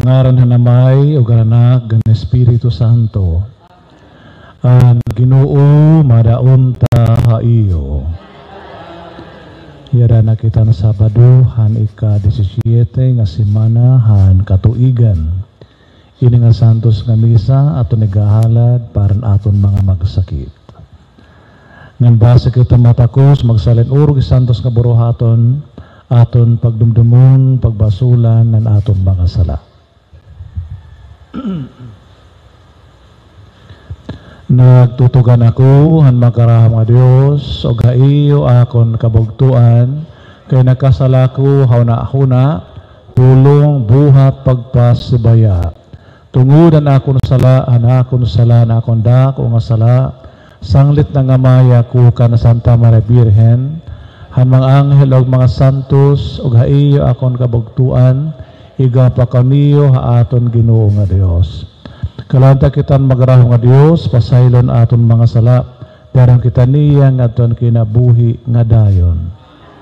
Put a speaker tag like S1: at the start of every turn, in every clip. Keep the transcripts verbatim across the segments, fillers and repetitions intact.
S1: ngaran hanamay o Anak gan Espiritu Santo. Ang Ginoo madaunta ha iyo. Yara na kita na Sabado han ika disisyete nga semana han katuigan. Ini nga santos nga misa aton nagahalad para aton mga magsakit. Ngan base kita matakos magsalin urog santos nga buruhaton aton pagdumdumon pagbasulan nan aton mga sala. Nagtutugan ako han makaraham nga Dios o gaiyo akon kabugtuan kay nakasala ko hauna-huna tulong buhat pagpasibaya tungudan akon sala anakon sala na akon dak o nga sala sanglit na nga maya ko ka na Santa Maria Birhen han mga anghel o mga santos o gaiyo akon kabugtuan iga pa kaniyo ha aton Ginoo nga Dios. Kalanta kitan magraho nga Dios pasaylon aton mga sala darang kita niya nga aton kinabuhi nga dayon.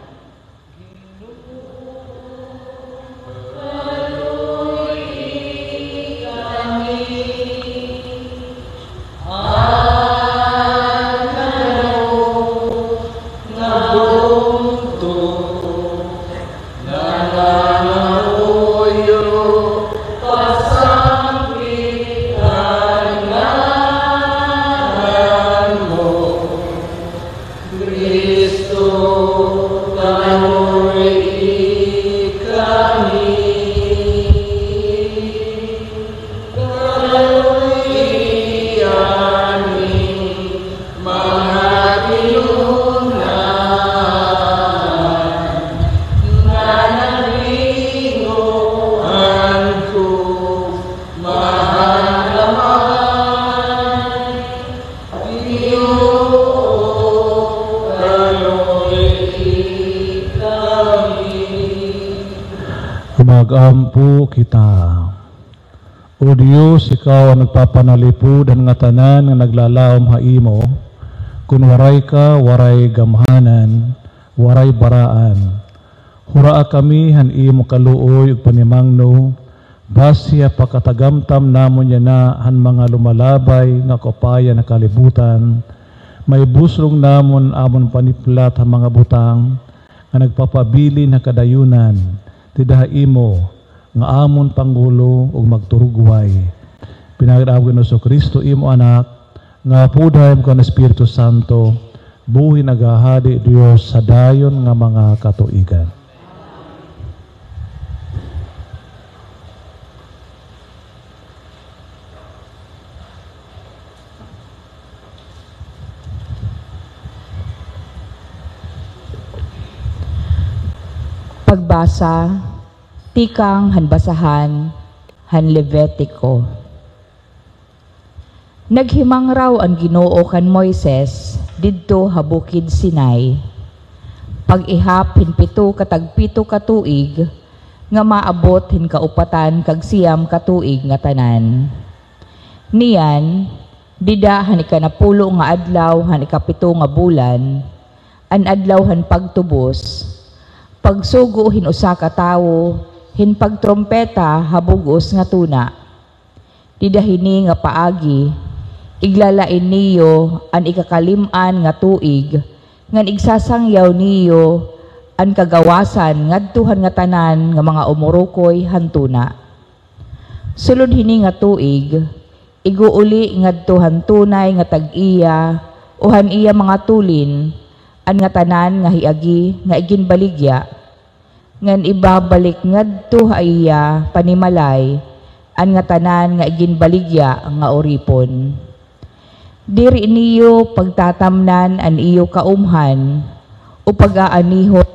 S1: Magampo kita. O Diyos, ikaw ang nagpapanalipod ang nga tanan nga naglalaom ha imo. Kung waray ka, waray gamhanan, waray baraan. Huraa kami han imo kaluoy ug panimangno, basya pakatagamtam namon niya na han mga lumalabay nga kopaya na kalibutan. May busrong namon amon paniplat ang mga butang nga nagpapabili na kadayunan. Tidaha imo nga amon Pangulo ug magturugway. Pinagdaawon sa Kristo imo anak nga pudayem kan Espiritu Santo buhi nagahadi Dios sa dayon nga mga katuigan.
S2: Pagbasa, tikang hanbasahan, han Levitiko. Naghimang raw ang Ginoo kan Moises didto ha bukid Sinai. Pag-ihap hinpito katagpito katuig nga maabot hin kaupatan kag siyam katuig nga tanan. Niyan dida han ikanapulo nga adlaw han ikapito nga bulan an adlaw han pagtubos. Pagsugo hin usa ka tawo, hin pagtrompeta habugos nga tuna. Didahini nga paagi, iglalain niyo an ikakalim-an nga tuig, ngan igsasangyaw niyo an kagawasan ngadtuhan nga tanan nga mga umurukoy hantuna. Sulod hini nga tuig, iguuli ngadtuhan tunay nga tag-iya, uhan iya mga tulin, an nga tanan nga hiagi nga iginbaligya, ngan ibabalik ngadto iya panimalay, an nga tanan nga iginbaligya nga oripon. Diri niyo pagtatamnan an iyo kaumhan, o pag-aanihon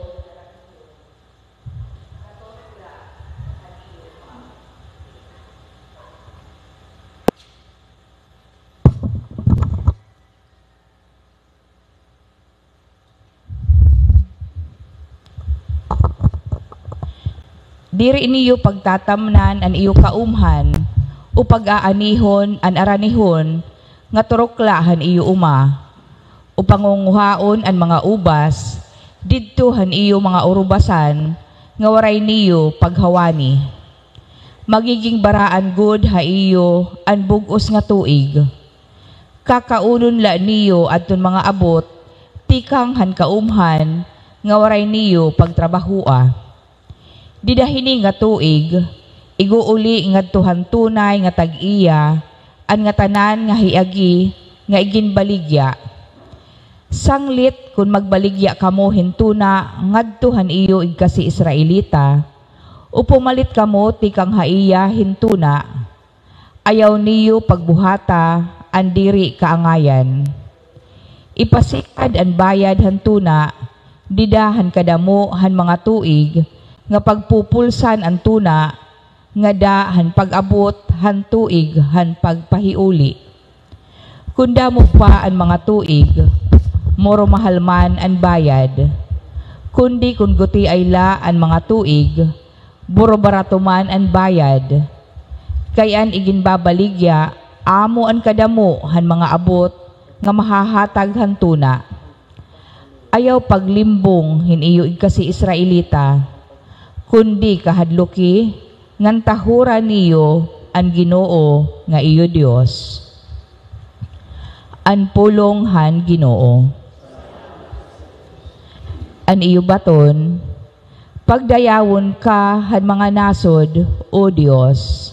S2: Diri niyo pagtatamnan an iyo kaumhan, o pag-aanihon an aranihon, nga turuklahan iyo uma, o pangunguhaon an mga ubas, didto han iyo mga urubasan, nga waray niyo paghawani. magiging baraan good ha iyo an bugos nga tuig. Kakaunon la niyo adton mga abot, tikang han kaumhan, nga waray niyo pagtrabahua. Didahini nga tuig, iguuli nga tuhan tunay nga tag-iya, an nga tanan nga hiagi, nga iginbaligya. Sanglit kung magbaligya kamo hintuna, ngadtuhan iyo igkasi Israelita, o pumalit kamo tikang haiya hintuna, ayaw niyo pagbuhata, andiri kaangayan. Ipasikad an bayad hantuna, didahan kadamo han mga tuig, nga pagpupulsan ang tuna, nga dahan pag-abot han tuig han pagpahiuli. Kunda mo pa ang mga tuig, moro mahalman ang bayad. Kundi kun guti ay la ang mga tuig, buro baratuman ang bayad. Kayan iginbabaligya, amo an kadamo han mga abot, nga mahahatag han tuna. Ayaw paglimbong hiniyo igkasi Israelita, kundi kahadluki, ngan tahura niyo ang Ginoo nga iyo Dios. An pulong han Ginoo. An iyo baton, pagdayawon ka han mga nasod, o Dios.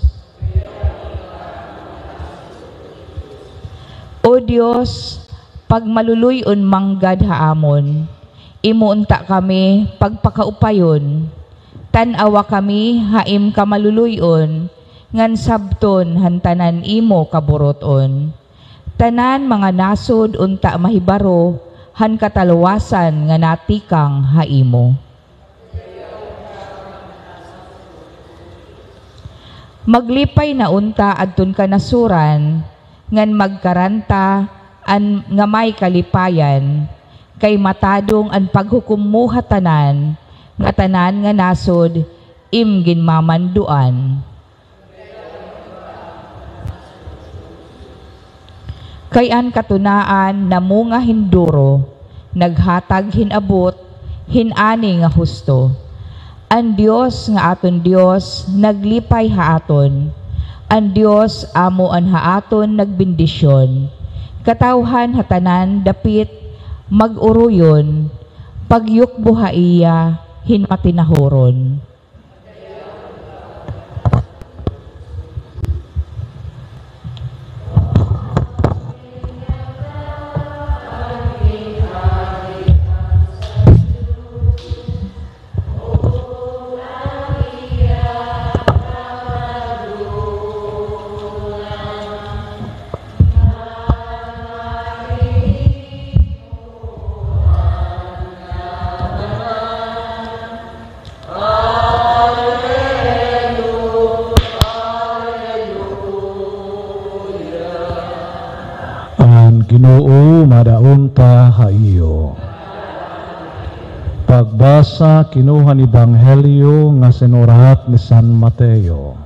S2: O Dios, pag maluluyon manggad haamon, imuunta kami pagpakaupayon, tanawa kami haim ka maluluyon, ngan sabton hantanan imo kaburoton. Tanan mga nasod unta mahibaro, han katalawasan nga natikang haimo. Maglipay na unta adton ka nasuran, ngan magkaranta an nga may kalipayan, kay matadong an paghukom mo hatanan, nga tanan nga nasod, im ginmamanduan. Kay an katunaan na mo nga hinduro, naghatag hinabot, hinani nga husto. An Dios nga aton Dios, naglipay haaton. An Dios amo an haaton nagbindisyon. Katawhan hatanan dapit mag-uruyon, pagyukbo haiya hinmatinahoron.
S1: Ginoo madaunta ha iyo. Pagbasa kinuha ni Ebanghelyo nga sinurat ni San Mateo.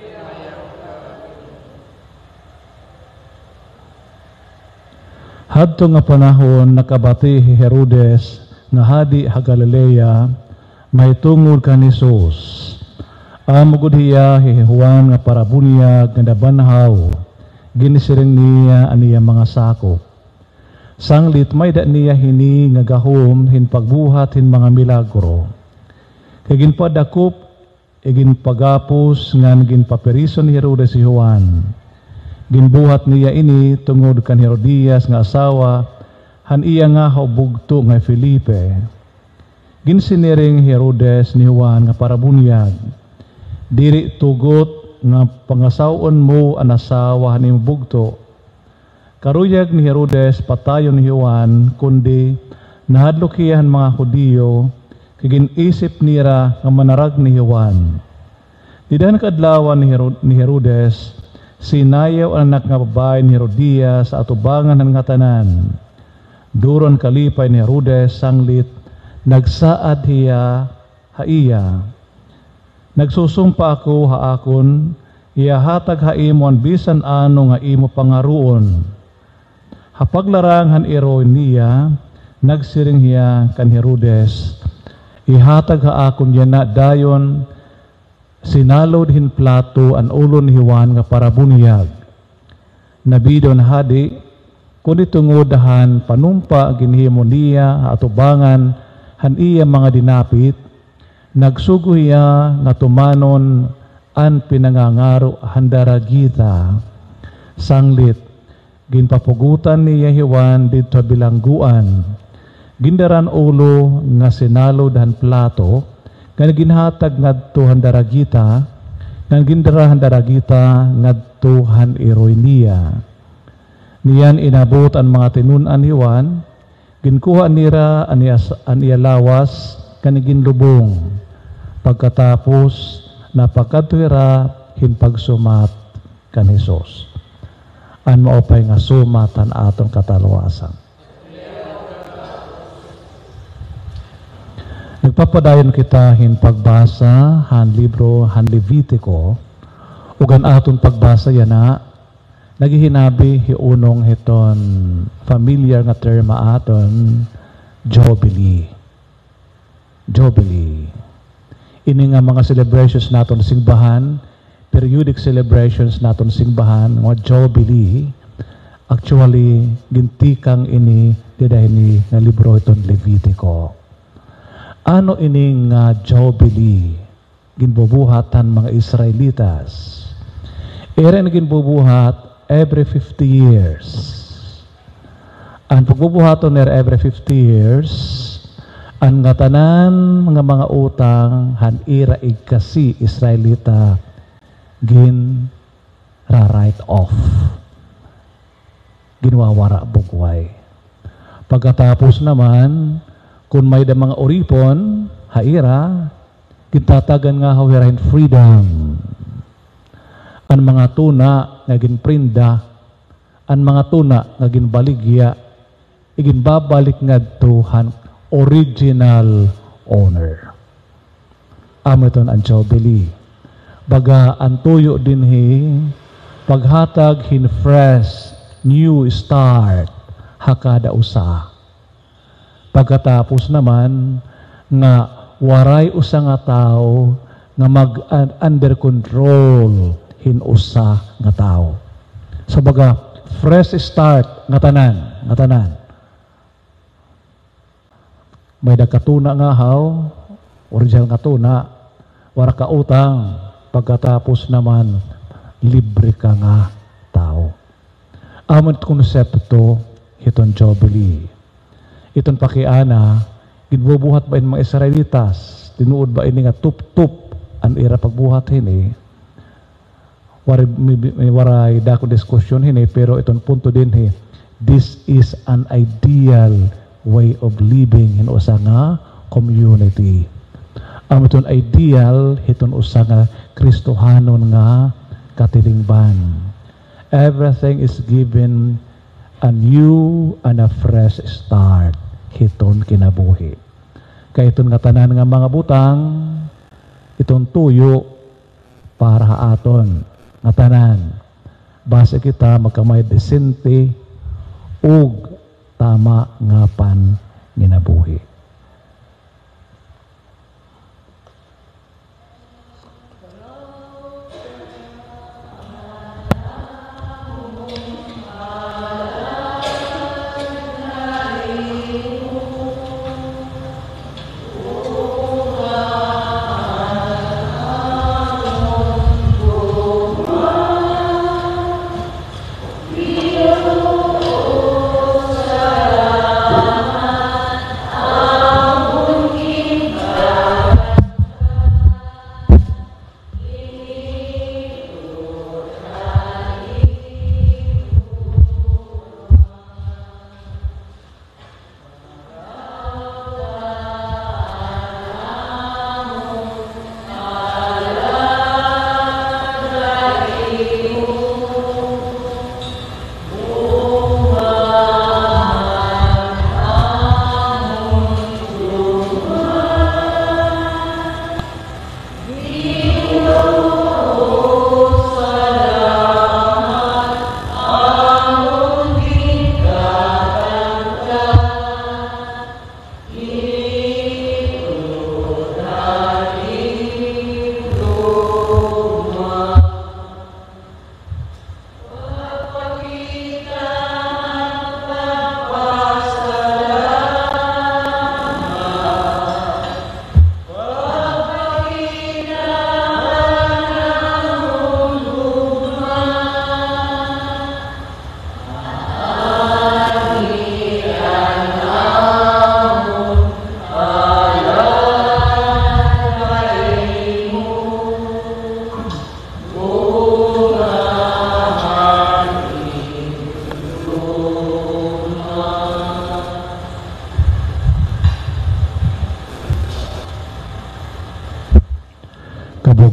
S1: Hadto nga panahon nakabati si Herodes nga hadi ha Galilea, may tungod ka ni Jesus. Amugod hiya hi Juan nga parabunyag nga nabanhaw, ginisiring niya aniya mga sakop. Sanglit may da niya hini nga gahom hin pagbuhat hin mga milagro. Kay ginpadakop, e ginpagapos ngan ginpaperison ni Herodes si Juan. Ginbuhat niya ini tungod kan Herodias nga asawa, han iya nga haubugto nga Felipe. Ginsiniring Herodes ni Juan nga parabunyag, diri tugot nga pangasawon mo ang asawa ni bugto. Karuyag ni Herodes patayon ni Juan, kundi nahadlukihan mga Hudiyo, kaginisip nira nga manarag ni Juan. Didahan kadlawan ni Herodes, sinayaw ang anak nga babae ni Herodias sa atubangan ng nga tanan. Duron kalipay ni Herodes sanglit, nagsaad hiya haiya. Nagsusumpa ako haakon, iyahatag haimo ang bisan ano nga imo pangaruon. Hapaglarang han iro niya, nagsiring hiya kan Herodes, ihatag haakon yan na dayon, sinalod hin plato an ulo ni Juan nga para bunyag. Nabidon hadi, kundi tungodahan panumpa ginhimo niya atubangan han iya mga dinapit, nagsugo iya nga tumanon an pinangangaro handaragita. Sanglit, ginpapugutan niya Juan dito bilangguan, gindaran ulo nga sinalod han plato, nga ginhatag ngadto handaragita, nga gindara handaragita ngadto han iroyniya. Niyan inabot ang mga tinunan ni Juan, ginkuha nira an iyalawas kanigin lubong. Pagkatapos napakadwira hinpagsumat kan Hesus. An maopay nga sumatan aton katalwasan. Nagpapadayon kita hin pagbasa han libro han Levitico, ugan aton pagbasa yana nagihinabi hiunong hiton familiar nga terma aton Jubilee. Jubilee. Ini nga mga celebrations naton singbahan, periodic celebrations naton singbahan nga Jubilee, actually gintikang ini didahini nga libro iton Levitico. Ano ini nga Jubilee? Ginbubuhatan mga Israelitas. Ere ginbubuhat every fifty years. Ang pagbubuhaton nila every fifty years, ang ngatanan mga mga utang han ira igkasi Israelita gin ra-write off. Ginwawara bugway. Pagkatapos naman, kung may da mga oripon, haira, kitatagan nga hawirahin freedom. Ang mga tuna nga ginprinda, ang mga tuna nga ginbaligya, iginbabalik nga tuhan original owner. Amaton ang Jubilee. Baga ang tuyo din hi, paghatag hin fresh, new start, hakada usa. Pagkatapos naman nga waray usa nga tao nga mag under control hin usa nga tao. So baga fresh start nga tanan, nga tanan. May dagkatuna nga haw, original nga tuna, wara ka utang, pagkatapos naman libre ka nga tao. Amon konsepto hiton Jubilee. Iton pakiana, ginbubuhat ba in mga Israelitas? Tinuod ba ini nga tup-tup ang ira pagbuhat hini? Waray, may waray dako diskusyon hini, pero iton punto din hi. This is an ideal way of living in usa nga community. Ang iton ideal, hiton usa nga Kristohanon nga katilingban. Everything is given a new and a fresh start hiton kinabuhi. Kaya iton nga tanan nga mga butang, iton tuyo para haaton nga tanan. Base kita magkamay desente ug tama nga pan ginabuhi.
S3: Dio, oh,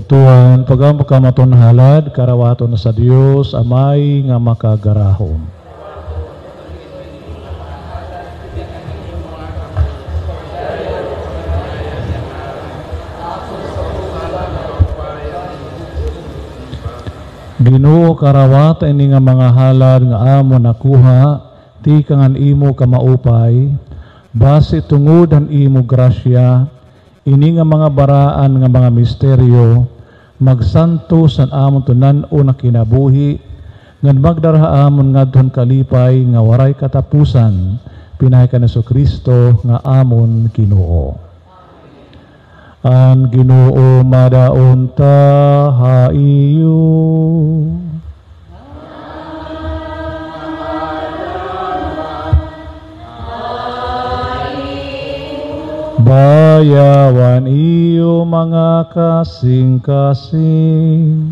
S1: Tuan, pagamo ka matunhalad, karawaton sa Dios, amay nga makagarahom. Ginoo karawat ini nga mga halad nga amo nakuha, ti kangan imo kamaupay, base tungod han imo grasya, ini nga mga baraan nga mga misteryo, magsanto san amon tunan-o na kinabuhi, ngan magdarha amon ngadton kalipay nga waray katapusan, pinahay ka na so Kristo nga amon Ginoo. An Ginoo madaon ta haiyo. Bayawan iyo mga kasing-kasing.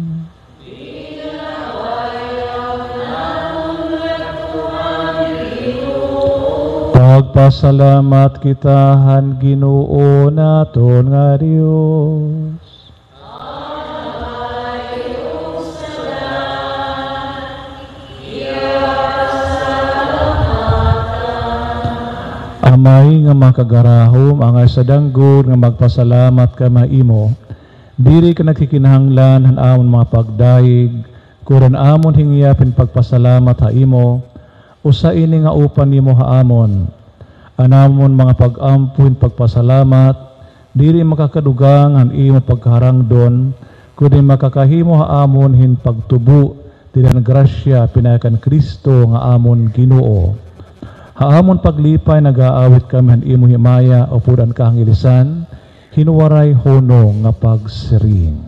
S1: Pagpasalamat kita han Ginoo naton nga Dios. Amay nga makagarahom angay sa danggod nga magpasalamat ka maimo. Diri ka nagkikinahanglan han amon mga pagdaig, kuran amon hingiyapin pagpasalamat ha imo. Usa ini nga upan nimo haamon, anamon mga pag-ampun pagpasalamat, diri makakadugang ang imo pagharangdon, kundi makakahimo haamon hin pagtubo, dinan grasya pinayakan Kristo nga amon Ginoo. Haamon paglipay nagaawit kami han imo himaya o pudan kahangilisan, hinuwaray honong nga pagsiring.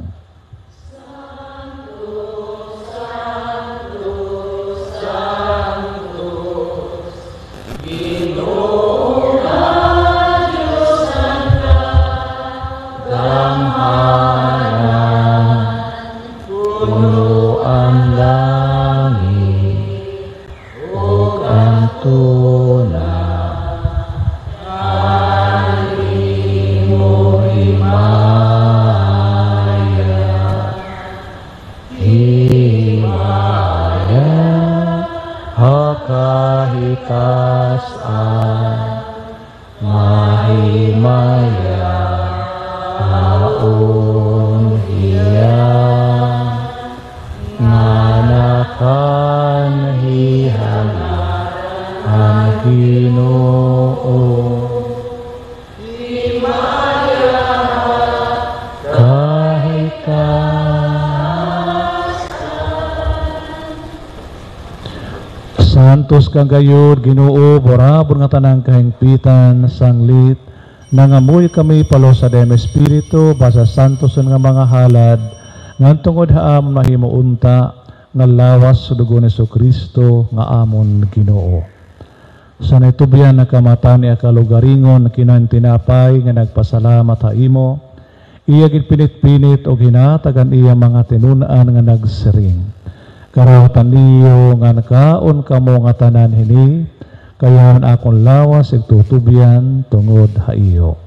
S1: Santos kang gayud Ginoo, borabor nga tanang kahingpitan sanglit, nangamoy kami palo sa dem Espiritu, basa santos nga mga halad, ngan tungod haam mahimo unta, nga lawas sa dugo ni Kristo nga amon Ginoo. Sa naitubyan na kamata ni akalugaringon na kinan tinapay nga nagpasalamat ha imo, iya pinit-pinit o ginatagan iya mga tinunaan nga nagsiring. Karawatan niyo nga nakaon kamo nga tanan hini, kayahan akong lawas igtutubyan tungod ha iyo.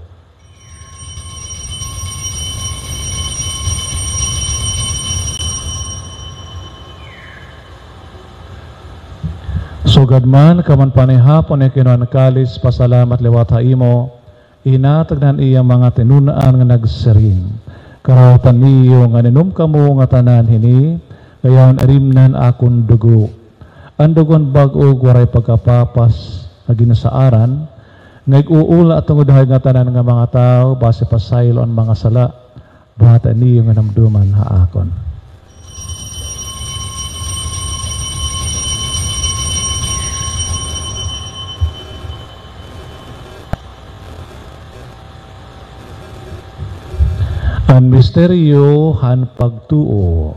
S1: Sugad man kaman panihapon ay kinuan kalis pasalamat liwat ha imo, inatagnan iya mga tinunaan nga nagsiring. Karawatan niyo nga ninum kamo nga tanan hini, kayahan arimnan akong dugo. Ang dugon bag-og waray pagkapapas na ginasaaran, nag-uula at tungudahay nga tanan nga mga tao, base pasaylo ang mga sala, bata niyo nga namduman haakon. Ang misteryo han pagtuo.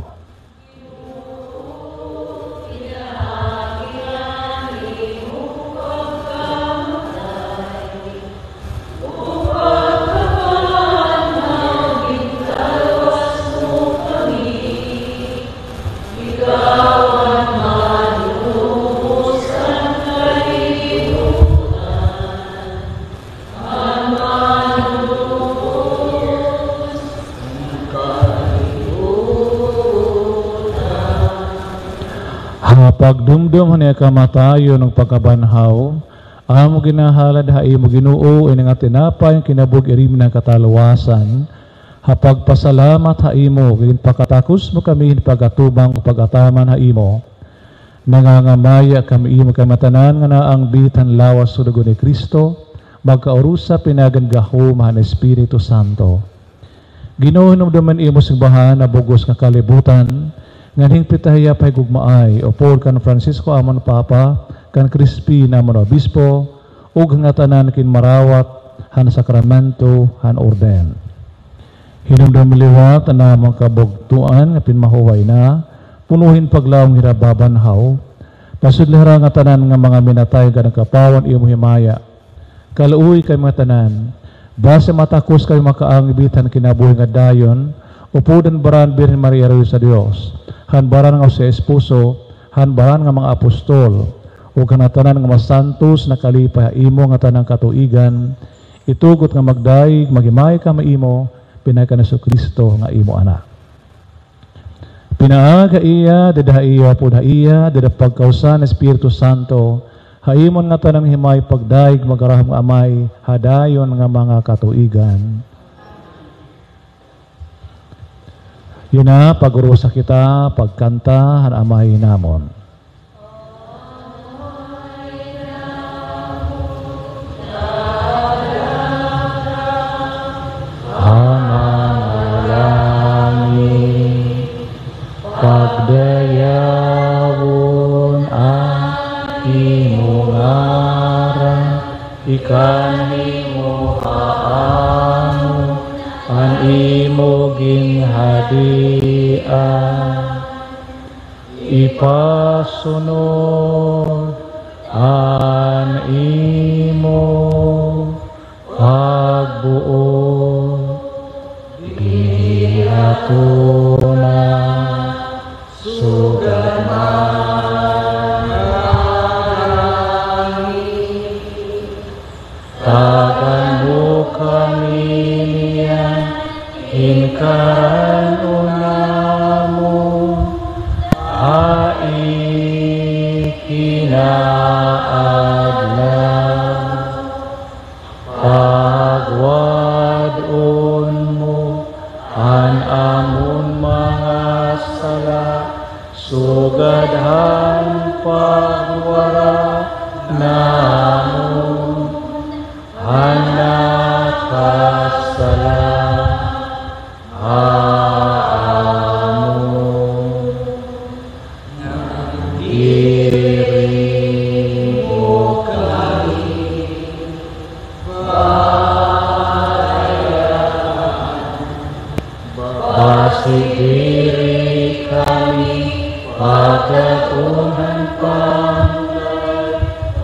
S1: pagdumdum hanya kamatayo ng pagkabanhaw, amo ginahalad ha imo Ginoo ini nga tinapay kinabug irim na katalawasan, hapag pasalamat ha imo gin pakatakos mo kami pagatubang pagataman ha imo. Nangangamaya kami imo kamatanan nga naang bitan lawas sa dugo ni Kristo, magkaurusa pinaganggaho mahan Espiritu Santo. Ginoo hinumduman imo sigbahan na bugos nga kalibutan, nganing pitahaya pay gugmaay o por kan Francisco amon Papa, kan Crispin amon Obispo, ug nga tanan kin marawat han sakramento han orden. Hinumdum liwat na mga kabugtuan nga pinmahuway na, punuhin paglawang hirababanhaw, pasudlihara nga tanan nga mga minatay ganang kapawan imo himaya. Kaluoy kay mga tanan, base matakos kay makaang ibitan kinabuhi nga dayon, upudan baran Birhen Maria sa Dios, han baran nga sa esposo, han baran nga mga apostol, ug kanatanan nga masantos na kalipay imo nga tanang katuigan, itugot nga magdaig magimay ka maimo pinaka ni Kristo nga imo anak. Pinaaga iya, dada iya pud iya, dada pagkausan Espiritu Santo, haimon nga tanang himay pagdaig magarahom nga amay, hadayon nga mga katuigan. Yun na, pagurusa kita, pagkanta, han amay namon. Pagdayawon ang imong aran, ikan imo haamo, ang imo ginhadian, ipasunod ang imo pagbuot, di ato na sugat marami, tagan mo kami niyan, inkaran unamo, hai kinaadlaw, pagwadon mo, an amon mga sala, sugadhan pagwara namon, anak kasala amon, diri mo kami bayan, basig diri kami pagkatuhan panggay,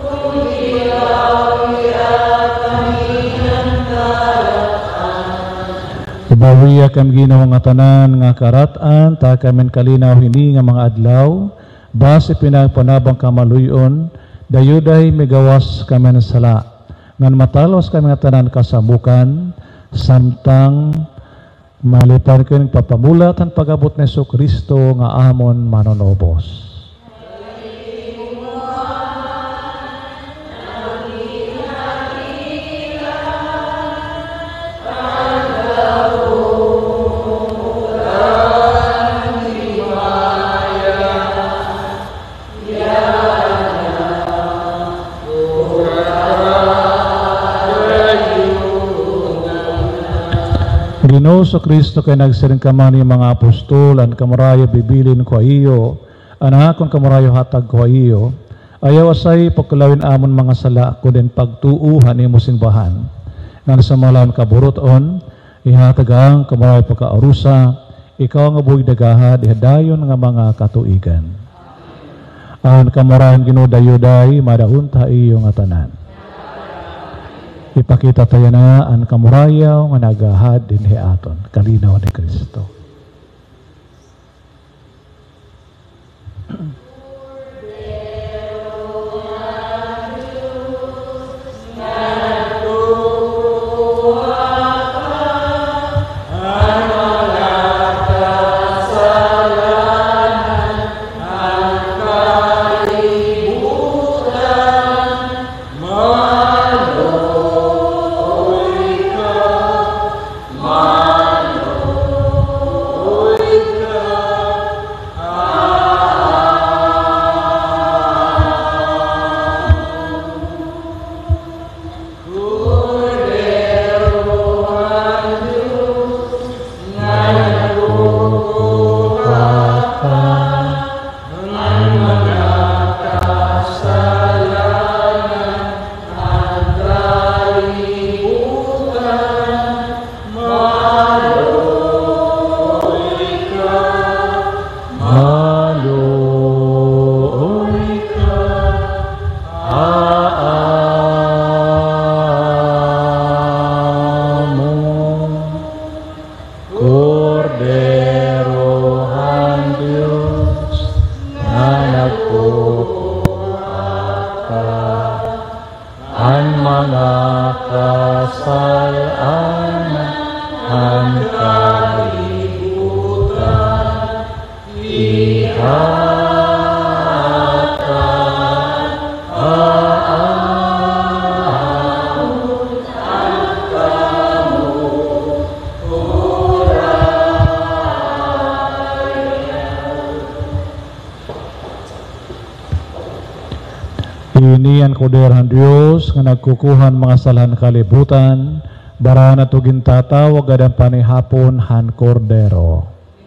S1: uliyaw-iyaw kami ng karatan. Ubawiya kami Ginoo nga tanan nga karatan, ta kamen kalinaw hini nga mga adlaw, base pinagpanabang kamaluyon, dayuday migawas kami ng sala, ngan matalos kami nga tanan kasabukan, samtang malipan ko ng papamulat ang pag-abot na Yesu Kristo nga amon manonobos. Ginoo sa Kristo kay nagsiring kaman yung mga apostol, ang kamarayo bibilin ko iyo, anakon kamarayo hatag ko iyo, ayaw asay pagkulawin amon mga sala ko din pagtuuhan ni musimbahan. Nang sa malam kaburuton, ihatag ang kamarayo pagkaurusa, ikaw ang abuig dagahad, ihadayon nga mga katuigan. Ang kamarayan Ginoo dayuday, madaunta iyo nga tanan. Ipakita tayo na ang kamurayaw nga nagahad din hiaton, kalinaw ni Kristo. Ini ang koderhan Diyos nga nagkukuhan mga salahan kalibutan, bara na tugin tatawag adang panihapon han kordero.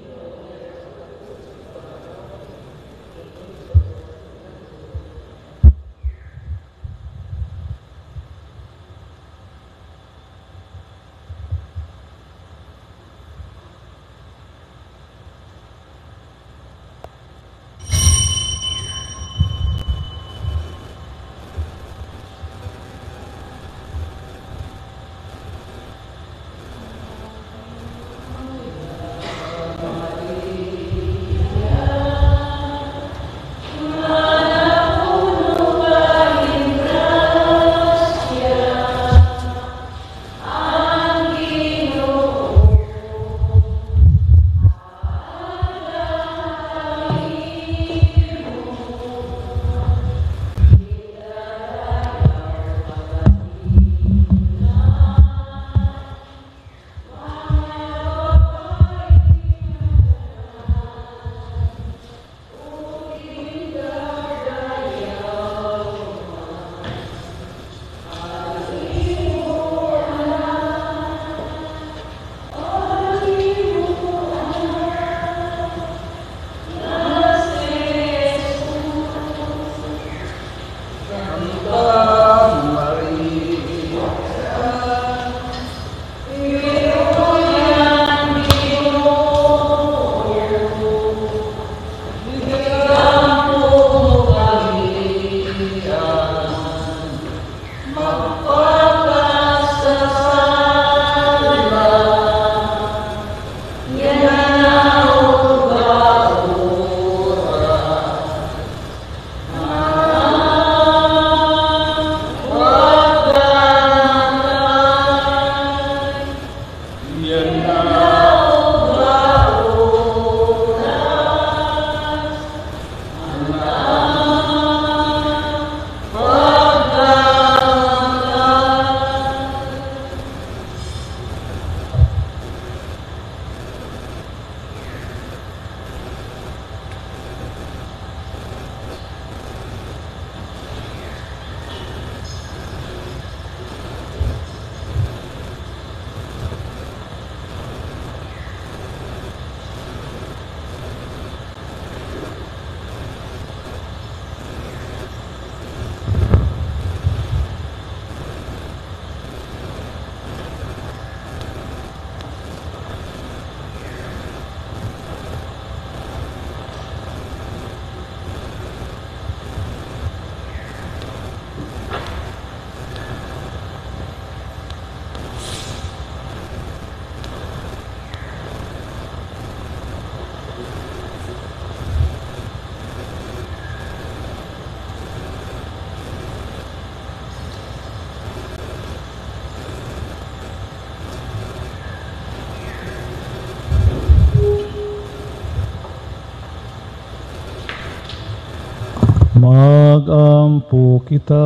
S1: Mag-ampo kita.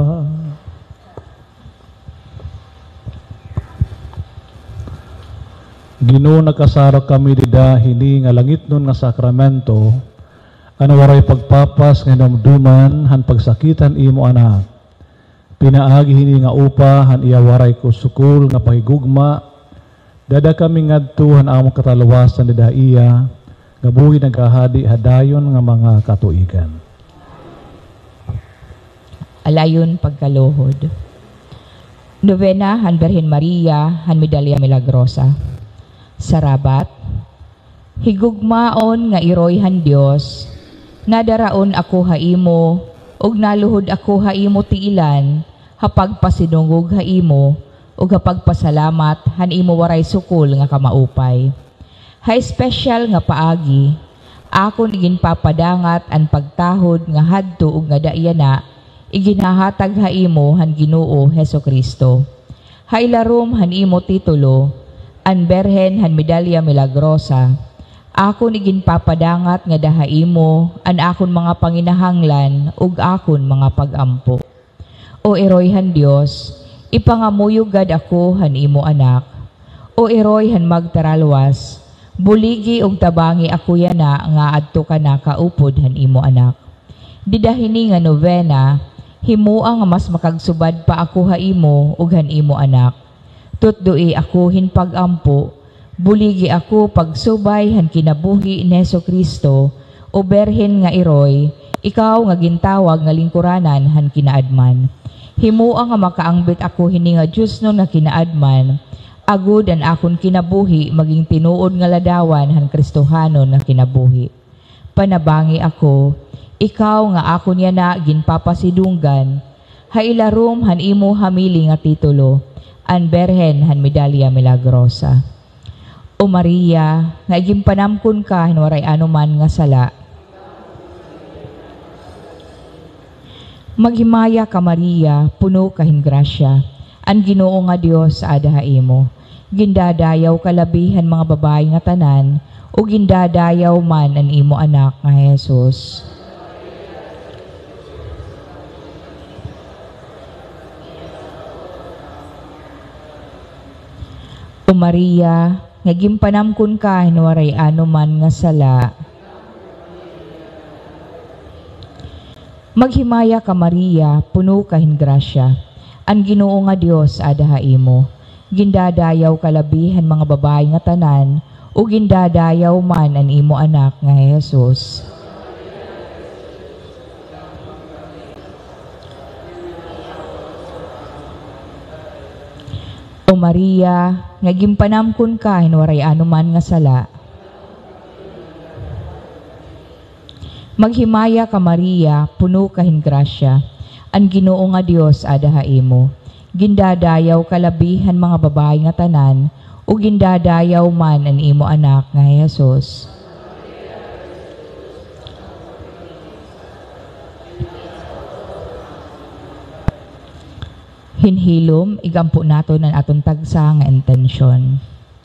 S1: Ginoo nakasarok kami dida hini nga langit nun nga sakramento, ano waray pagpapas nga namduman han pagsakitan imo anak. Pinaagi hini nga upa han iya waray ko sukul nga pahigugma. Dada kami ngadto han among katalawasan dada iya nga buhi nagahadi hadayon nga mga katuigan.
S2: Alayon pagkaluhod. Novena han Birhen Maria han Medalya Milagrosa. Sarabat. Higugmaon nga iroy han Dios, nadaraon ako haimo, ug naluhod ako haimo tiilan, hapag pasinungog haimo, ug hapag pasalamat han imo waray sukul nga kamaupay. Hay special nga paagi, akon igin papadangat an pagtahod nga hadto ug nga daiyana, iginahatag haimo han Ginoo Hesukristo. Hay larom han imo titulo, an Birhen han Medalya Milagrosa. Akon igin papadangat nga dahaimo an akon mga panginahanglan ug akon mga pagampo. O eroy han Dios, ipangamuyog gad ako han imo anak. O eroy han magtaralwas, buligi ug tabangi ako yana nga adto kana kaupod han imo anak. Didahini nga novena, himuang nga mas makagsubad pa ako haimo ug han imo anak. Tutdoi ako hinpagampo, buligi ako pagsubay han kinabuhi ni Hesukristo, o Birhen nga iroy, ikaw nga gintawag nga lingkuranan han kinaadman. Himuang nga makaangbit ako hini nga Diyos no nga kinaadman, agud an akon kinabuhi maging tinuod nga ladawan han Kristohanon nga kinabuhi. Panabangi ako, ikaw nga akon yana ginpapasidunggan, hailarom han imo hamili nga titulo, an Birhen han Medalya Milagrosa. O Maria, nga igimpanamkon ka hinwaray anuman nga sala. Maghimaya ka Maria, puno kahin grasya, an Ginoo nga Dios sa adahaimo. Gindadayaw kalabihan mga babae nga tanan, o gindadayaw man an imo anak nga Jesus. O Maria, nga gimpanamkon ka hinwaray anuman nga sala. Maghimaya ka Maria, puno kahin grasya, an Ginoo nga Dios adahaimo. Gindadayaw kalabihan mga babae nga tanan, o gindadayaw man an imo anak nga Jesus. O Maria, nga gimpanamkon ka hinwaray anuman nga sala. Maghimaya ka Maria, puno kahin grasya, an Ginoo nga Dios adahaimo. Gindadayaw kalabihan mga babae nga tanan, o gindadayaw man an imo anak nga Jesus. Hinhilom, igampo nato ng aton tagsa nga intensyon.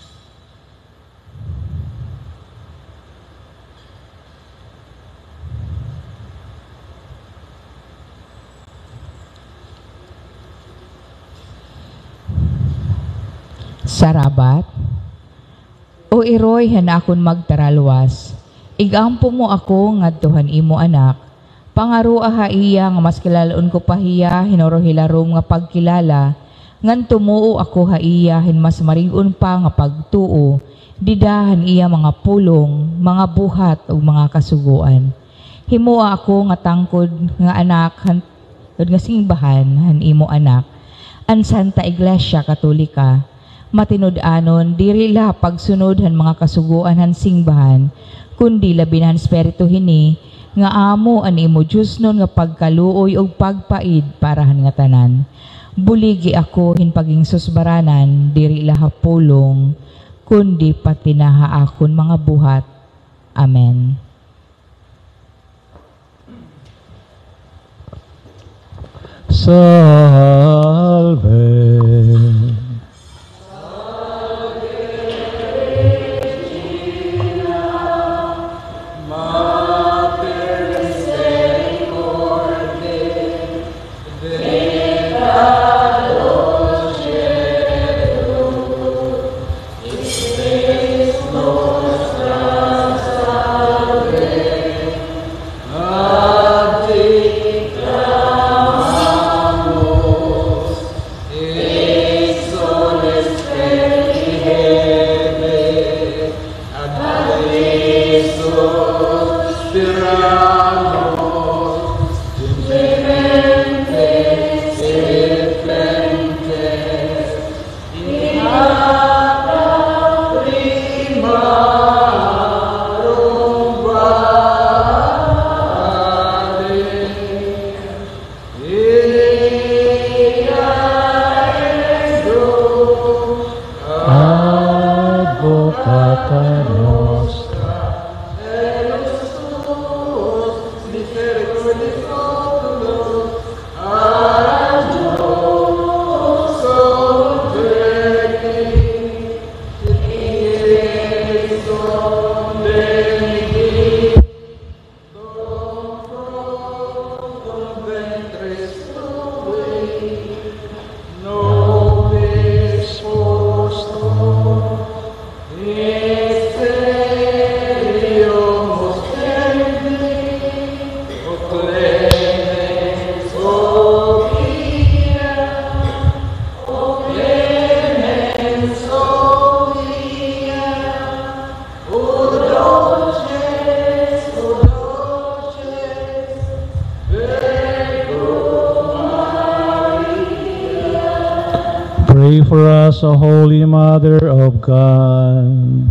S2: Sarabat. O iroy han akon magtaralwas, igampo mo ako ngadtuhan imo anak. Pangaru aha iya nga mas kilalaon ko pa hiya hinorohilarom nga pagkilala, ngan tumuo ako ha iya hin mas marigon pa nga pagtuo, didahan iya mga pulong, mga buhat ug mga kasuguan. Himua ako nga tangkod nga anak han nga singbahan han imo anak, an Santa Iglesia Katolika, matinud-anon diri la pagsunod han mga kasuguan han singbahan, kundi labinan espiritu hini nga amo an imo Diyos nun nga pagkaluoy og pagpaid parahan nga tanan. Buligi ako hin paging susbaranan diri laha pulong, kundi patinaha akon mga buhat. Amen.
S1: Salve.
S3: Adiclamamos
S1: Beata nostra. Pray for us, O Holy Mother of God.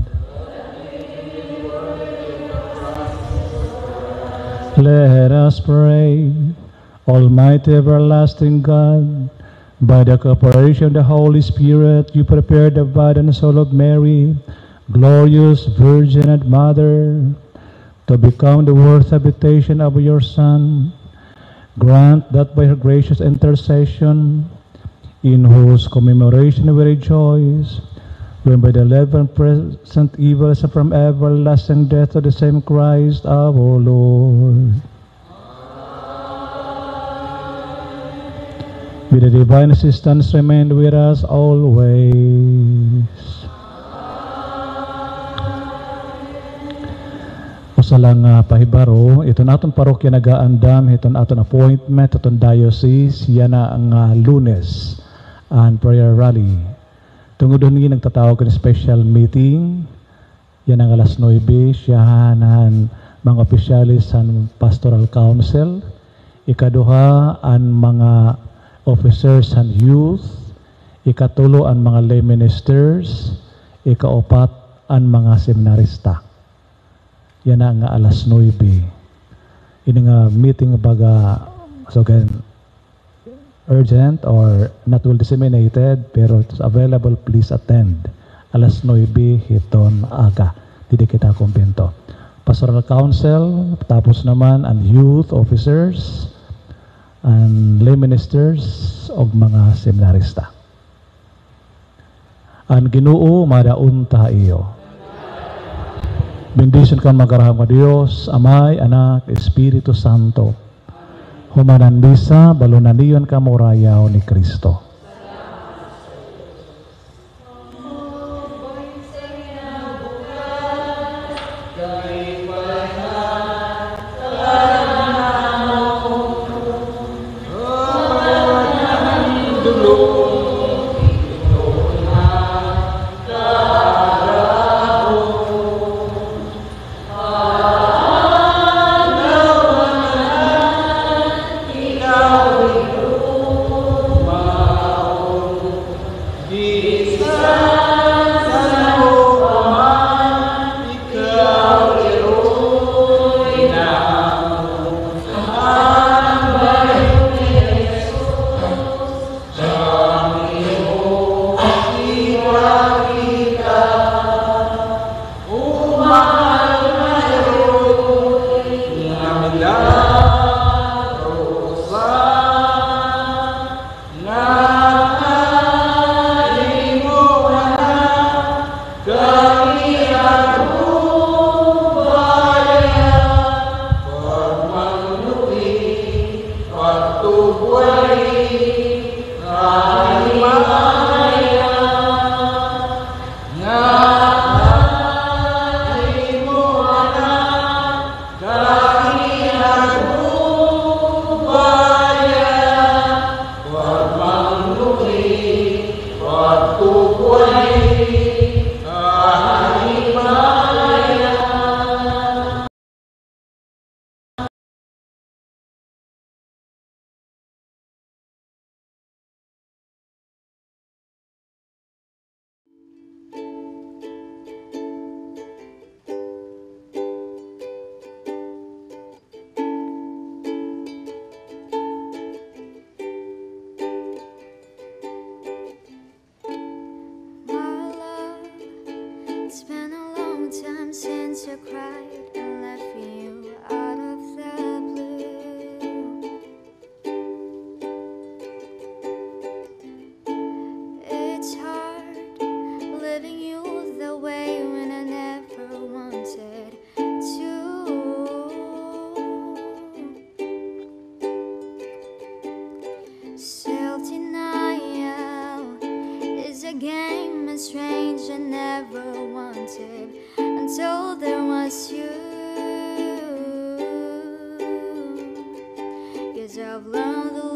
S1: Let us pray. Almighty everlasting God, by the cooperation of the Holy Spirit, you prepared the body and soul of Mary, glorious Virgin and Mother, to become the worth habitation of your Son. Grant that by her gracious intercession, in whose commemoration we rejoice, when by the life and present evils and from everlasting death of the same Christ our Lord. With the divine assistance, remain with us always. O sa lang uh, pahibaro, ito naton parokya nagaandam, ito naton appointment, ito diocese, yan na ang uh, Lunes, and prayer rally. Tungod doon nga nagtatawag ng special meeting, yan ang alas nuebe, siyahan ang mga opisyalis ang pastoral council, ikaduha ang mga officers and youth, ikatulo ang mga lay ministers, ikaapat ang mga seminarista. Yan ang alas nuebe. Ini nga meeting baga, so again, urgent or not well disseminated, pero it's available, please attend. Alas nuebe hiton aga. Didi kita kumbento. Pastoral Council, tapos naman ang youth officers, and lay ministers, o mga seminarista. Ang Ginoo, madaun ta iyo. Bendition ka magarahang ka Diyos, Amay, Anak, Espiritu Santo. Humanandisa, balunaniyon ka morayaw ni Kristo.
S3: My love I cried and left you out of the blue. It's hard living you the way when I never wanted to. Self-denial is a game as strange I never wanted until there was you. 'Cause I've learned the